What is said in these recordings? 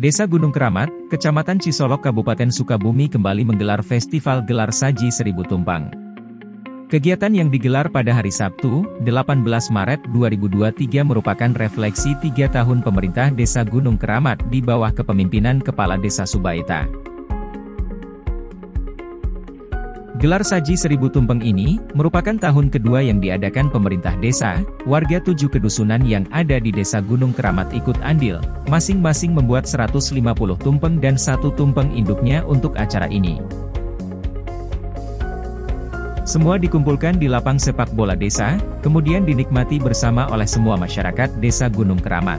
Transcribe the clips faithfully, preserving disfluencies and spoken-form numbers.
Desa Gunung Keramat, Kecamatan Cisolok, Kabupaten Sukabumi kembali menggelar Festival Gelar Saji Seribu Tumpeng. Kegiatan yang digelar pada hari Sabtu, delapan belas Maret dua ribu dua puluh tiga merupakan refleksi tiga tahun pemerintah Desa Gunung Keramat di bawah kepemimpinan Kepala Desa Subaeta. Gelar Saji Seribu Tumpeng ini, merupakan tahun kedua yang diadakan pemerintah desa. Warga tujuh kedusunan yang ada di Desa Gunung Keramat ikut andil, masing-masing membuat seratus lima puluh tumpeng dan satu tumpeng induknya untuk acara ini. Semua dikumpulkan di lapang sepak bola desa, kemudian dinikmati bersama oleh semua masyarakat Desa Gunung Keramat.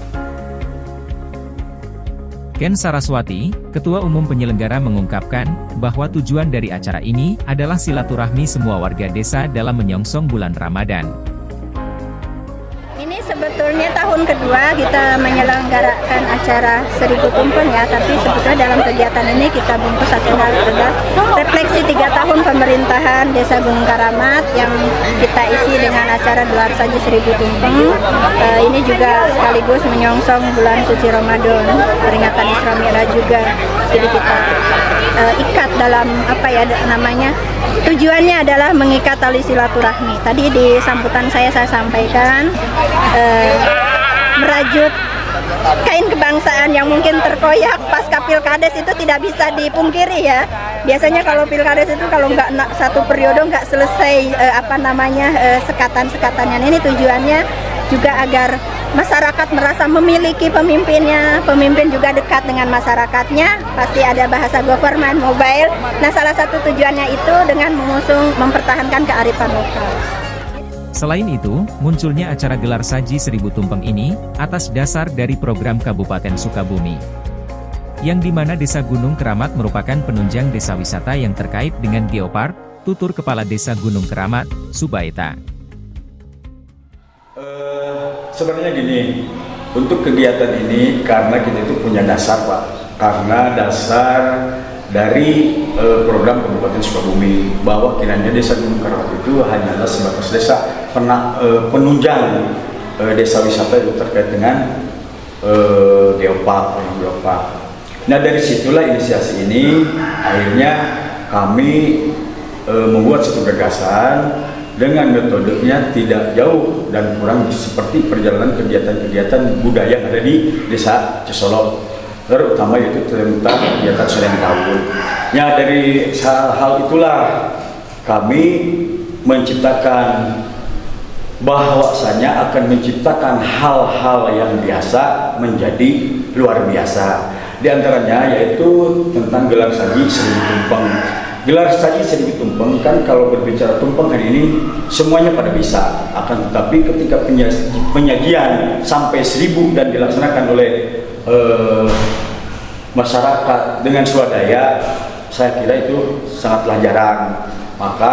Ken Saraswati, Ketua Umum Penyelenggara mengungkapkan, bahwa tujuan dari acara ini adalah silaturahmi semua warga desa dalam menyongsong bulan Ramadan. Ini sebetulnya tahun kedua kita menyelenggarakan acara Seribu Tumpeng ya, tapi sebetulnya dalam kegiatan ini kita bungkus acara adalah refleksi tiga tahun pemerintahan Desa Gunung Keramat yang kita isi dengan acara Gelar Saji Seribu Tumpeng. Uh, ini juga sekaligus menyongsong bulan suci Ramadan, peringatan Isra Mi'raj juga. Jadi kita uh, ikat dalam apa ya namanya, tujuannya adalah mengikat tali silaturahmi. Tadi di sambutan saya saya sampaikan uh, merajut kain kebangsaan yang mungkin terkoyak pasca Pilkades itu tidak bisa dipungkiri ya. Biasanya kalau Pilkades itu kalau nggak satu periode nggak selesai eh, apa namanya eh, sekatan-sekatannya. Ini tujuannya juga agar masyarakat merasa memiliki pemimpinnya, pemimpin juga dekat dengan masyarakatnya. Pasti ada bahasa government mobile. Nah, salah satu tujuannya itu dengan mengusung mempertahankan kearifan lokal. Selain itu, munculnya acara Gelar Saji Seribu Tumpeng ini, atas dasar dari program Kabupaten Sukabumi. Yang dimana Desa Gunung Keramat merupakan penunjang desa wisata yang terkait dengan Geopark, tutur Kepala Desa Gunung Keramat, Subaeta. Uh, sebenarnya gini, untuk kegiatan ini karena kita itu punya dasar Pak, karena dasar dari uh, program Kabupaten Sukabumi bahwa kiranya Desa Gunung Keramat itu hanyalah sebatas desa pernah uh, penunjang uh, desa wisata itu terkait dengan uh, Geopark, Geopark. Nah dari situlah inisiasi ini akhirnya kami uh, membuat satu gagasan dengan metodenya tidak jauh dan kurang seperti perjalanan kegiatan-kegiatan budaya yang ada di Desa Cisolok, terutama yaitu tentang kegiatan Sereng Tahun. Ya dari hal itulah kami menciptakan bahwasanya akan menciptakan hal-hal yang biasa menjadi luar biasa. Di antaranya yaitu tentang Gelar Saji Seribu Tumpeng. Gelar Saji Seribu Tumpeng kan kalau berbicara tumpeng hari ini semuanya pada bisa, akan tetapi ketika penyajian sampai seribu dan dilaksanakan oleh eh, masyarakat dengan swadaya, saya kira itu sangatlah jarang. Maka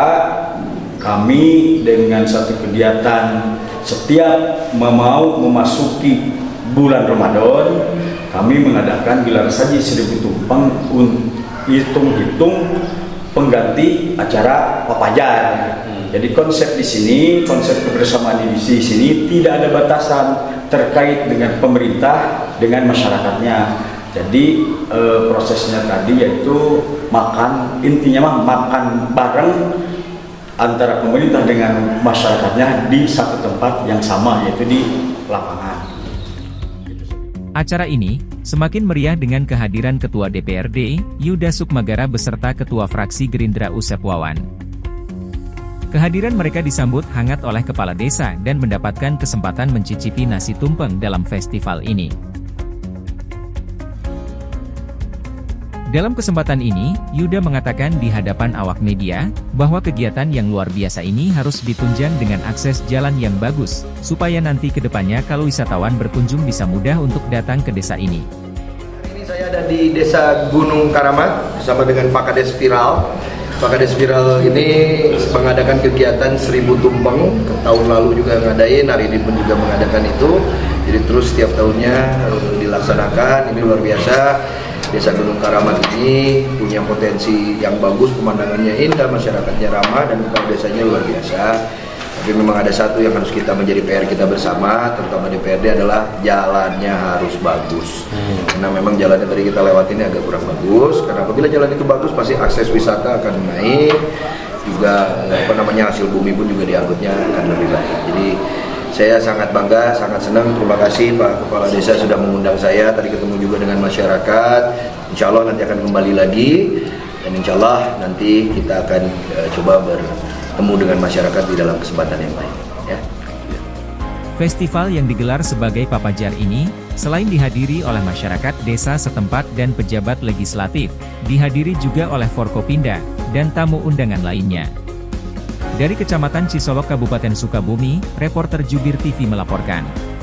kami dengan satu kegiatan setiap mau memasuki bulan Ramadan, kami mengadakan Gelar Saji Seribu Tumpeng hitung-hitung pengganti acara Papajar. Hmm. Jadi konsep di sini, konsep kebersamaan di sini tidak ada batasan terkait dengan pemerintah dengan masyarakatnya. Jadi e, prosesnya tadi yaitu makan, intinya mah makan bareng antara pemerintah dengan masyarakatnya di satu tempat yang sama, yaitu di lapangan. Acara ini semakin meriah dengan kehadiran Ketua D P R D, Yuda Sukmagara beserta Ketua Fraksi Gerindra Usep Wawan. Kehadiran mereka disambut hangat oleh Kepala Desa dan mendapatkan kesempatan mencicipi nasi tumpeng dalam festival ini. Dalam kesempatan ini, Yuda mengatakan di hadapan awak media, bahwa kegiatan yang luar biasa ini harus ditunjang dengan akses jalan yang bagus, supaya nanti ke depannya kalau wisatawan berkunjung bisa mudah untuk datang ke desa ini. Hari ini saya ada di Desa Gunung Keramat bersama dengan Pak Kades Viral. Pak Kades Viral ini mengadakan kegiatan Seribu Tumpeng, tahun lalu juga ngadain, hari ini pun juga mengadakan itu. Jadi terus setiap tahunnya dilaksanakan, ini luar biasa. Desa Gunung Keramat ini punya potensi yang bagus, pemandangannya indah, masyarakatnya ramah, dan kepala desanya luar biasa. Tapi memang ada satu yang harus kita menjadi P R kita bersama, terutama D P R D, adalah jalannya harus bagus. Hmm. Karena memang jalannya tadi kita lewat ini agak kurang bagus. Karena apabila jalan itu bagus, pasti akses wisata akan naik. Juga apa namanya hasil bumi pun juga dianggapnya akan lebih baik. Jadi saya sangat bangga, sangat senang. Terima kasih Pak Kepala Desa sudah mengundang saya. Tadi ketemu juga dengan masyarakat. Insya Allah nanti akan kembali lagi. Dan insya Allah nanti kita akan uh, coba bertemu dengan masyarakat di dalam kesempatan yang lain. Ya. Festival yang digelar sebagai Papajar ini, selain dihadiri oleh masyarakat desa setempat dan pejabat legislatif, dihadiri juga oleh Forkopimda dan tamu undangan lainnya. Dari Kecamatan Cisolok, Kabupaten Sukabumi, reporter Jubir T V melaporkan.